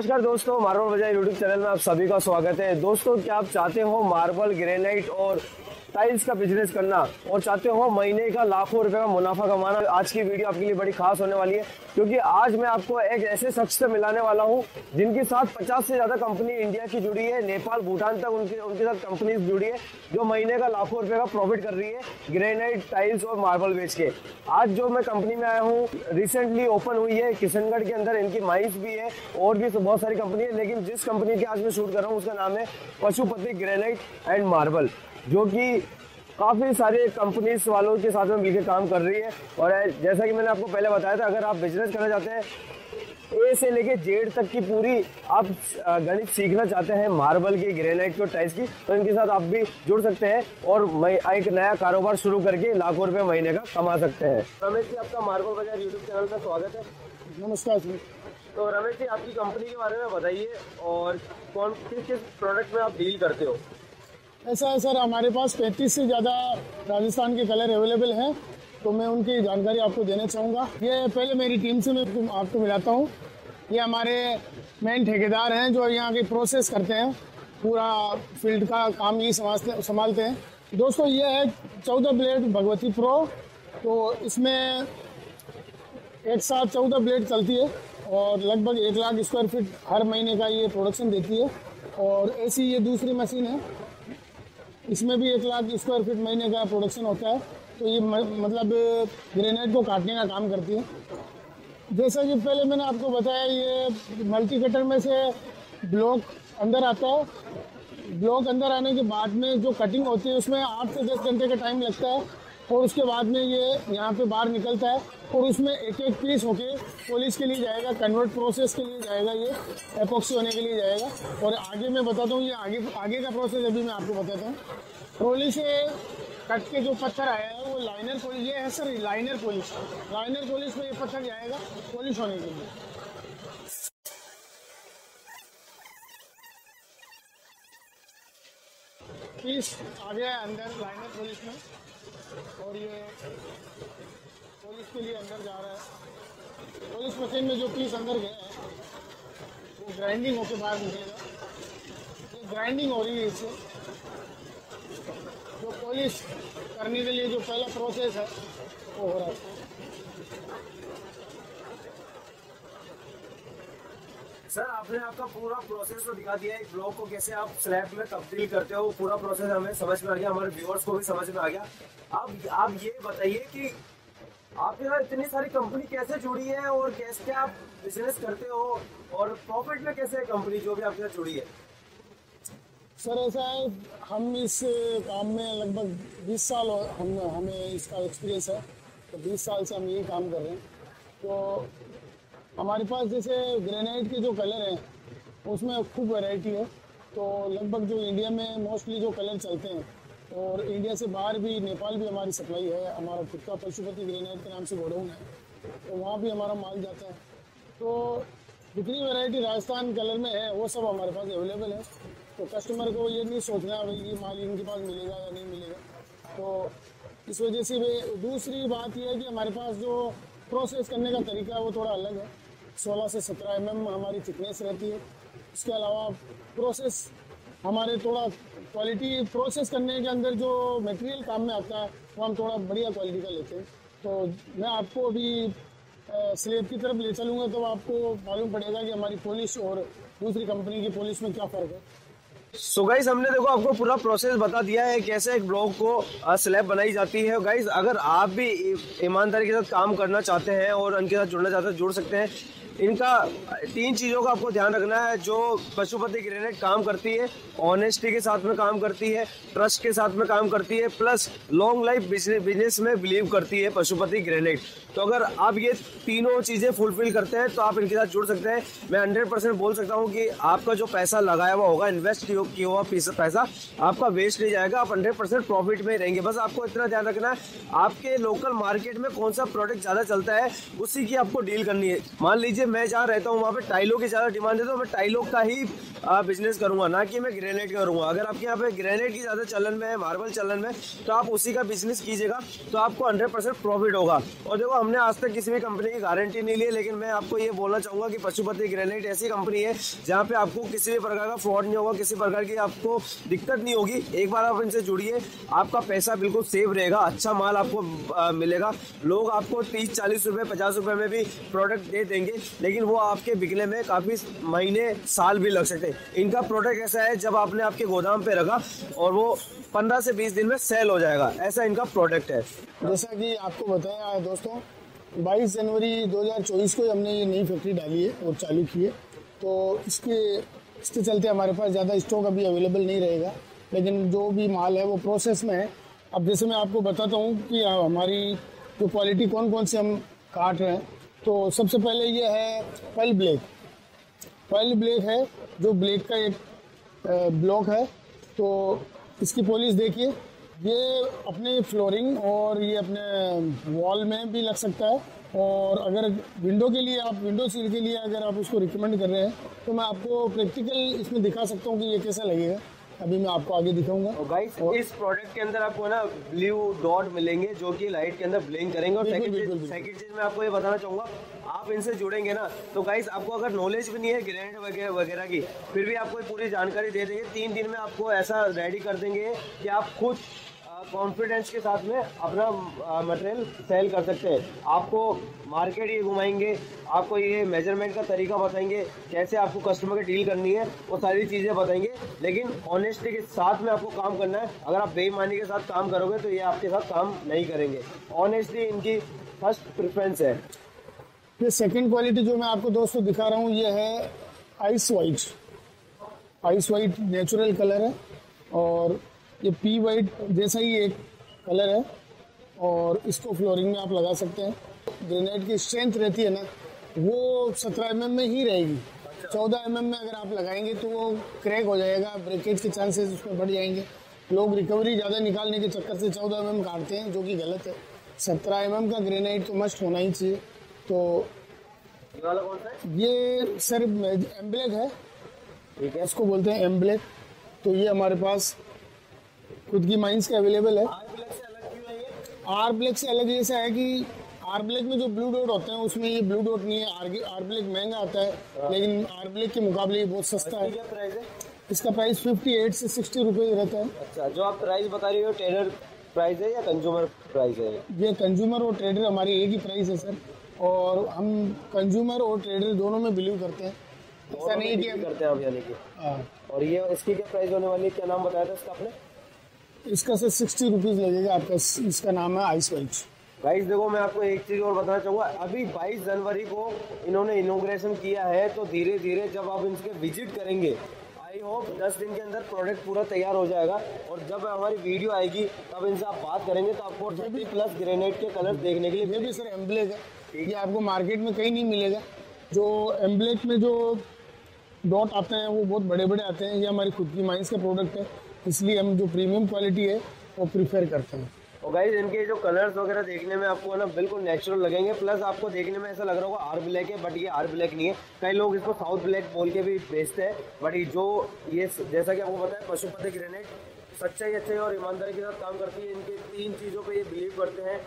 नमस्कार दोस्तों, मार्बल बाजार यूट्यूब चैनल में आप सभी का स्वागत है। दोस्तों, क्या आप चाहते हो मार्बल, ग्रेनाइट और टाइल्स का बिजनेस करना और चाहते हो महीने का लाखों रुपए का मुनाफा कमाना? आज की वीडियो आपके लिए बड़ी खास होने वाली है, क्योंकि आज मैं आपको एक ऐसे शख्स से मिलाने वाला हूं जिनके साथ 50 से ज्यादा कंपनी इंडिया की जुड़ी है, नेपाल भूटान तक उनके साथ कंपनीज जुड़ी है, जो महीने का लाखों रुपए का प्रॉफिट कर रही है ग्रेनाइट, टाइल्स और मार्बल बेच के। आज जो मैं कंपनी में आया हूँ, रिसेंटली ओपन हुई है किशनगढ़ के अंदर। इनकी माइंस भी है और भी बहुत सारी कंपनी है, लेकिन जिस कंपनी की आज मैं शूट कर रहा हूँ उसका नाम है पशुपति ग्रेनाइट एंड मार्बल, जो कि काफ़ी सारे कंपनीज वालों के साथ में मिलकर काम कर रही है। और जैसा कि मैंने आपको पहले बताया था, अगर आप बिजनेस करना चाहते हैं ए से लेके जेड तक की पूरी आप गणित सीखना चाहते हैं मार्बल की, ग्रेनाइट की और टाइल्स की, तो इनके साथ आप भी जुड़ सकते हैं और एक नया कारोबार शुरू करके लाखों रुपए महीने का कमा सकते हैं। रमेश जी, आपका मार्बल बाजार यूट्यूब चैनल में स्वागत है। नमस्कार जी। तो रमेश जी, आपकी कंपनी के बारे में बताइए और किस किस प्रोडक्ट में आप डील करते हो? ऐसा है सर, हमारे पास 35 से ज़्यादा राजस्थान के कलर अवेलेबल हैं, तो मैं उनकी जानकारी आपको देना चाहूँगा। ये पहले मेरी टीम से मैं आपको मिलाता हूँ। ये हमारे मेन ठेकेदार हैं जो यहाँ की प्रोसेस करते हैं, पूरा फील्ड का काम ये संभालते हैं। दोस्तों, ये है 14 ब्लेड भगवती प्रो। तो इसमें एक साथ 14 ब्लेड चलती है और लगभग 1 लाख स्क्वायर फीट हर महीने का ये प्रोडक्शन देती है। और ऐसी ये दूसरी मशीन है, इसमें भी 1 लाख स्क्वायर फीट महीने का प्रोडक्शन होता है। तो ये मतलब ग्रेनाइट को काटने का काम करती है। जैसा कि पहले मैंने आपको बताया, ये मल्टी कटर में से ब्लॉक अंदर आता है। ब्लॉक अंदर आने के बाद में जो कटिंग होती है उसमें 8 से 10 घंटे का टाइम लगता है, और उसके बाद में ये यहाँ पे बाहर निकलता है और उसमें एक एक पीस होके पॉलिश के लिए जाएगा, कन्वर्ट प्रोसेस के लिए जाएगा, ये एपॉक्सी होने के लिए जाएगा। और आगे मैं बताता हूँ, ये आगे का प्रोसेस अभी मैं आपको बताता हूँ। ट्रॉली से कट के जो पत्थर आया है वो लाइनर पॉलिश, ये है sir liner polish. Liner polish में ये पत्थर जाएगा पॉलिश होने के लिए। पीस आ गया है अंदर लाइनर पॉलिश में, और ये पॉलिश के लिए अंदर जा रहा है। पॉलिश मशीन में जो पीस अंदर गया है वो ग्राइंडिंग होकर बाहर निकलेगा। ये ग्राइंडिंग हो रही है इससे। जो पॉलिश करने के लिए जो पहला प्रोसेस है वो हो रहा है। सर, आपने आपका पूरा प्रोसेस तो दिखा दिया, एक ब्लॉक को कैसे आप स्लैब में तब्दील करते हो, पूरा प्रोसेस हमें समझ में आ गया, हमारे व्यूअर्स को भी समझ में आ गया। अब आप ये बताइए कि आपके साथ इतनी सारी कंपनी कैसे जुड़ी है और कैसे आप बिजनेस करते हो और प्रॉफिट में कैसे है कंपनी जो भी आपके साथ जुड़ी है? सर, ऐसा है, हम इस काम में लगभग 20 साल हमें इसका एक्सपीरियंस है। तो 20 साल से हम यही काम कर रहे हैं। तो हमारे पास जैसे ग्रेनाइट के जो कलर हैं उसमें खूब वैरायटी है। तो लगभग जो इंडिया में मोस्टली जो कलर चलते हैं, और इंडिया से बाहर भी, नेपाल भी हमारी सप्लाई है। हमारा खुद का पशुपति ग्रेनाइट के नाम से गोडाउन है, तो वहाँ भी हमारा माल जाता है। तो जितनी वैरायटी राजस्थान कलर में है वो सब हमारे पास अवेलेबल है। तो कस्टमर को ये नहीं सोचना भाई ये माल इनके पास मिलेगा या नहीं मिलेगा। तो इस वजह से दूसरी बात यह है कि हमारे पास जो प्रोसेस करने का तरीका है वो थोड़ा अलग है। 16 से 17 mm हमारी थिकनेस रहती है। इसके अलावा प्रोसेस हमारे थोड़ा क्वालिटी, प्रोसेस करने के अंदर जो मटेरियल काम में आता है वो हम थोड़ा बढ़िया क्वालिटी का लेते हैं। तो मैं आपको अभी स्लेब की तरफ ले चलूँगा तो आपको मालूम पड़ेगा कि हमारी पॉलिश और दूसरी कंपनी की पॉलिश में क्या फ़र्क है। सो गाइस, हमने देखो आपको पूरा प्रोसेस बता दिया है कैसे एक ब्लॉक को स्लैब बनाई जाती है। गाइस, अगर आप भी ईमानदारी के साथ काम करना चाहते हैं और उनके साथ जुड़ना चाहते हैं, जुड़ सकते हैं। इनका 3 चीज़ों का आपको ध्यान रखना है जो पशुपति ग्रेनाइट काम करती है। ऑनेस्टी के साथ में काम करती है, ट्रस्ट के साथ में काम करती है, प्लस लॉन्ग लाइफ बिजनेस में बिलीव करती है पशुपति ग्रेनाइट। तो अगर आप ये तीनों चीज़ें फुलफिल करते हैं तो आप इनके साथ जुड़ सकते हैं। मैं 100% बोल सकता हूँ कि आपका जो पैसा लगाया हुआ होगा, इन्वेस्ट किया हुआ पैसा आपका वेस्ट नहीं जाएगा। आप 100% प्रॉफिट में रहेंगे। बस आपको इतना ध्यान रखना है, आपके लोकल मार्केट में कौन सा प्रोडक्ट ज़्यादा चलता है उसी की आपको डील करनी है। मान लीजिए मैं जहाँ रहता हूँ वहाँ पे टाइलों की ज़्यादा डिमांड है, तो मैं टाइलों का ही बिजनेस करूँगा, ना कि मैं ग्रेनाइट करूँगा। अगर आपके यहाँ पे ग्रेनाइट की ज़्यादा चलन में है, मार्बल चलन में, तो आप उसी का बिजनेस कीजिएगा, तो आपको 100% प्रॉफिट होगा। और देखो, हमने आज तक किसी भी कंपनी की गारंटी नहीं ली है, लेकिन मैं आपको ये बोलना चाहूँगा कि पशुपति ग्रेनाइट ऐसी कंपनी है जहाँ पे आपको किसी भी प्रकार का फ्रॉड नहीं होगा, किसी प्रकार की आपको दिक्कत नहीं होगी। एक बार आप इनसे जुड़िए, आपका पैसा बिल्कुल सेव रहेगा, अच्छा माल आपको मिलेगा। लोग आपको 30-40 रुपये 50 रुपये में भी प्रोडक्ट दे देंगे, लेकिन वो आपके बिकने में काफ़ी महीने साल भी लग सकते हैं। इनका प्रोडक्ट ऐसा है, जब आपने आपके गोदाम पे रखा और वो 15 से 20 दिन में सेल हो जाएगा, ऐसा इनका प्रोडक्ट है। जैसा कि आपको बताया दोस्तों, 22 जनवरी 2024 को हमने ये नई फैक्ट्री डाली है और चालू की है, तो इसके चलते हमारे पास ज़्यादा स्टॉक अभी अवेलेबल नहीं रहेगा, लेकिन जो भी माल है वो प्रोसेस में है। अब जैसे मैं आपको बताता हूँ कि हमारी जो क्वालिटी कौन कौन से हम काट रहे हैं, तो सबसे पहले ये है पर्ल ब्लैक। पर्ल ब्लैक है जो ब्लैक का एक ब्लॉक है, तो इसकी पॉलिश देखिए, ये अपने फ्लोरिंग और ये अपने वॉल में भी लग सकता है, और अगर विंडो के लिए आप विंडो सील के लिए अगर आप उसको रिकमेंड कर रहे हैं, तो मैं आपको प्रैक्टिकल इसमें दिखा सकता हूँ कि ये कैसा लगेगा। अभी मैं आपको आगे दिखाऊंगा। और गाइस, इस प्रोडक्ट के अंदर आपको ना ब्लू डॉट मिलेंगे जो कि लाइट के अंदर ब्लिंक करेंगे। और सेकंड चीज मैं आपको ये बताना चाहूंगा, आप इनसे जुड़ेंगे ना, तो गाइस आपको अगर नॉलेज भी नहीं है ग्रेनाइट वगैरह की, फिर भी आपको पूरी जानकारी दे देंगे। 3 दिन में आपको ऐसा रेडी कर देंगे कि आप खुद कॉन्फिडेंस के साथ में अपना मटेरियल सेल कर सकते हैं। आपको मार्केट ये घुमाएंगे, आपको ये मेजरमेंट का तरीका बताएंगे, कैसे आपको कस्टमर की डील करनी है, वो सारी चीज़ें बताएंगे। लेकिन ऑनेस्टी के साथ में आपको काम करना है। अगर आप बेईमानी के साथ काम करोगे तो ये आपके साथ काम नहीं करेंगे। ऑनेस्टी इनकी फर्स्ट प्रेफरेंस है। ये सेकंड क्वालिटी जो मैं आपको दोस्तों दिखा रहा हूँ, ये है ice white. Ice white natural colour है, और ये पी वाइट जैसा ही एक कलर है, और इसको फ्लोरिंग में आप लगा सकते हैं। ग्रेनाइट की स्ट्रेंथ रहती है ना, वो 17 mm में ही रहेगी। 14 mm में अगर आप लगाएंगे तो वो क्रैक हो जाएगा, ब्रेकेज के चांसेस उसमें बढ़ जाएंगे। लोग रिकवरी ज़्यादा निकालने के चक्कर से 14 mm काटते हैं, जो कि गलत है। 17 mm का ग्रेनाइट तो मस्ट होना ही चाहिए। तो ये वाला कौन सा है? ये सर एम्ब्लेक है, ठीक है, इसको बोलते हैं एम्ब्लेक। तो ये हमारे पास खुद की माइंस के अवेलेबल है। आर ब्लैक से अलग क्यों है ये? आर ब्लैक से अलग ऐसा है कि आर ब्लैक में जो ब्लू डॉट होते हैं उसमें ये ब्लू डॉट नहीं है। आर ब्लैक महंगा आता है, लेकिन आर ब्लैक के मुकाबले ये बहुत सस्ता है। क्या प्राइस है? इसका प्राइस 58 से 60 रुपये रहता है। अच्छा, जो आप प्राइस बता रही हो ट्रेडर प्राइस है या कंज्यूमर प्राइस है? ये कंज्यूमर और ट्रेडर हमारी एक ही प्राइस है सर, और हम कंज्यूमर और ट्रेडर दोनों में बिलीव करते हैं। ऐसा नहीं कि हम करते हैं आप, यानी कि। हाँ। और ये इसकी क्या प्राइस होने वाली है? क्या नाम बताया था इसका आपने? इसका सर 60 रुपीज़ लगेगा आपका। इसका नाम है आइस वाइट। गाइस देखो, मैं आपको एक चीज़ और बताना चाहूँगा। अभी 22 जनवरी को इन्होंने इनॉग्रेशन किया है, तो धीरे धीरे जब आप इनके विजिट करेंगे, आई होप 10 दिन के अंदर प्रोडक्ट पूरा तैयार हो जाएगा। और जब हमारी वीडियो आएगी तब इनसे आप बात करेंगे, तो आपको 30+ ग्रेनाइट के कलर देखने के लिए। ये भी सर एम्ब्लेक है, ये आपको मार्केट में कहीं नहीं मिलेगा। जो एम्ब्लेक में जो डॉट आते हैं वो बहुत बड़े बड़े आते हैं। ये हमारी खुद की माइंस का प्रोडक्ट है, इसलिए हम जो प्रीमियम क्वालिटी है वो प्रीफर करते हैं। और गाइस, इनके जो कलर्स वगैरह देखने में आपको ना बिल्कुल नेचुरल लगेंगे। प्लस आपको देखने में ऐसा लग रहा होगा आर ब्लैक है, बट ये आर ब्लैक नहीं है। कई लोग इसको साउथ ब्लैक बोल के भी बेचते हैं, बट ये जैसा कि आपको पता है, पशुपति ग्रेनाइट सच्चाई, अच्छाई और ईमानदारी के साथ काम करती है। इनके 3 चीज़ों पे ये बिलीव करते हैं,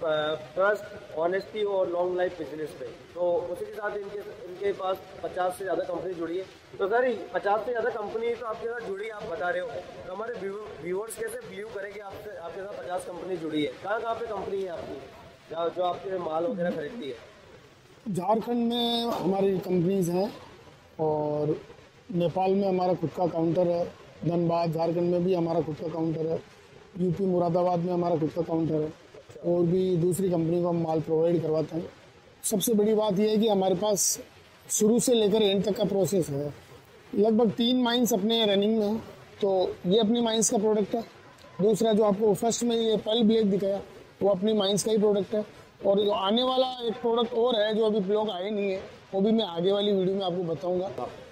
ट्रस्ट, ऑनेस्टी और लॉन्ग लाइफ बिजनेस पे। तो उसी के साथ इनके पास 50 से ज़्यादा कंपनी जुड़ी है। तो सर 50 से ज़्यादा कंपनी तो आपके साथ जुड़ी, आप बता रहे हो, तो हमारे व्यूअर्स कैसे बिलीव करेंगे आपके साथ 50 कंपनी जुड़ी है? कहाँ पे कंपनी है आपकी जो आपके माल वगैरह खरीदती है? झारखंड में हमारी कंपनीज हैं, और नेपाल में हमारा खुद का काउंटर है। धनबाद झारखंड में भी हमारा खुद का काउंटर है। यूपी मुरादाबाद में हमारा खुद का काउंटर है, और भी दूसरी कंपनी को हम माल प्रोवाइड करवाते हैं। सबसे बड़ी बात यह है कि हमारे पास शुरू से लेकर एंड तक का प्रोसेस है। लगभग 3 माइंस अपने रनिंग में हैं, तो ये अपनी माइंस का प्रोडक्ट है। दूसरा जो आपको फर्स्ट में ये पर्ल ब्लैक दिखाया, वो अपनी माइंस का ही प्रोडक्ट है। और जो आने वाला एक प्रोडक्ट और है जो अभी ब्लॉग आए नहीं है, वो भी मैं आगे वाली वीडियो में आपको बताऊँगा।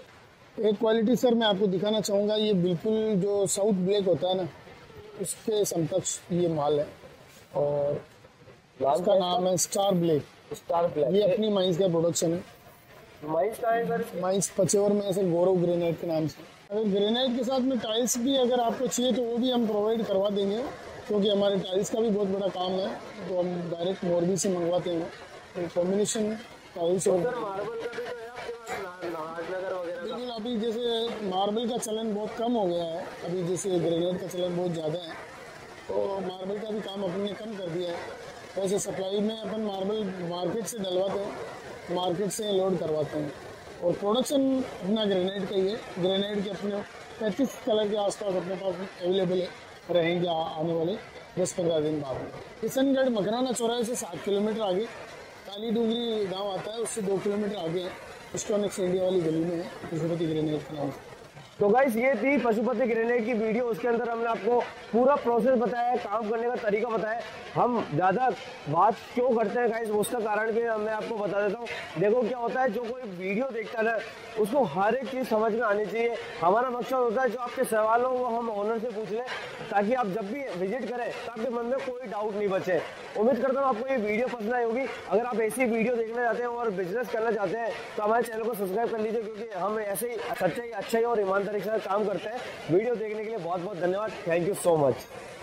एक क्वालिटी सर मैं आपको दिखाना चाहूँगा, ये बिल्कुल जो साउथ ब्लैक होता है ना, उसके समकक्ष ये माल है, और इसका नाम है स्टार ब्लैक। स्टार ब्लैक, ये अपनी माइंस का प्रोडक्शन है। माइस कहाँ है सर? माइंस पचेवर में है सर, गौरव ग्रेनाइट के नाम से। अगर ग्रेनाइट के साथ में टाइल्स भी अगर आपको चाहिए तो वो भी हम प्रोवाइड करवा देंगे, क्योंकि हमारे टाइल्स का भी बहुत बड़ा काम है, तो हम डायरेक्ट मोरबी से मंगवाते हैं। तो कॉम्बिनेशन टाइल्स और सर मार्बल का भी तो है आपके पास, नाहरनगर वगैरह का? बिल्कुल। अभी जैसे मार्बल का चलन बहुत कम हो गया है, अभी जैसे ग्रेनाइट का चलन बहुत ज़्यादा है, तो मार्बल का भी काम अपन ने कम कर दिया है। वैसे सप्लाई में अपन मार्बल मार्केट से डलवाते हैं, मार्केट से लोड करवाते हैं, और प्रोडक्शन अपना ग्रेनाइट का ही है। ग्रेनाइट के अपने 35 कलर के आसपास अपने पास अवेलेबल रहेंगे आने वाले 10-15 दिन बाद। किशनगढ़ मकराना चौराहे से 7 किलोमीटर आगे काली डूंगरी गांव आता है, उससे 2 किलोमीटर आगे है, इस्टोनिक्स इंडिया वाली गली में है, पशुपति ग्रेनाइट के नाम से। तो गाइस ये थी पशुपति ग्रेनाइट की वीडियो। उसके अंदर हमने आपको पूरा प्रोसेस बताया, काम करने का तरीका बताया। हम ज़्यादा बात क्यों करते हैं गाइस, उसका कारण भी मैं आपको बता देता हूँ। देखो क्या होता है, जो कोई वीडियो देखता है ना, उसको हर एक चीज़ समझ में आनी चाहिए। हमारा मकसद होता है जो आपके सवाल हो वो हम ऑनर से पूछ लें, ताकि आप जब भी विजिट करें तो आपके मन में कोई डाउट नहीं बचे। उम्मीद करता हूँ आपको ये वीडियो पसंद आई होगी। अगर आप ऐसी वीडियो देखना चाहते हैं और बिजनेस करना चाहते हैं तो हमारे चैनल को सब्सक्राइब कर लीजिए, क्योंकि हम ऐसे ही सच्चाई, अच्छाई और ईमानदारी के साथ काम करते हैं। वीडियो देखने के लिए बहुत बहुत धन्यवाद। Thank you so much.